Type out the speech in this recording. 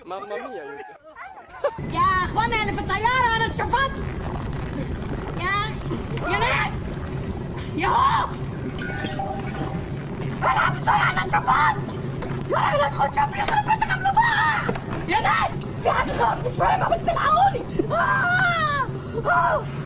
مامما ميا. يا اخوانا اللي في الطيارة انا اتشفطت. يا ناس ياهو العب بسرعة انا اتشفطت. يا راجل ادخل شوف يخرب بيتك قبل ما يا ناس في حاجة غلط مش فاهمة بس الحقوني.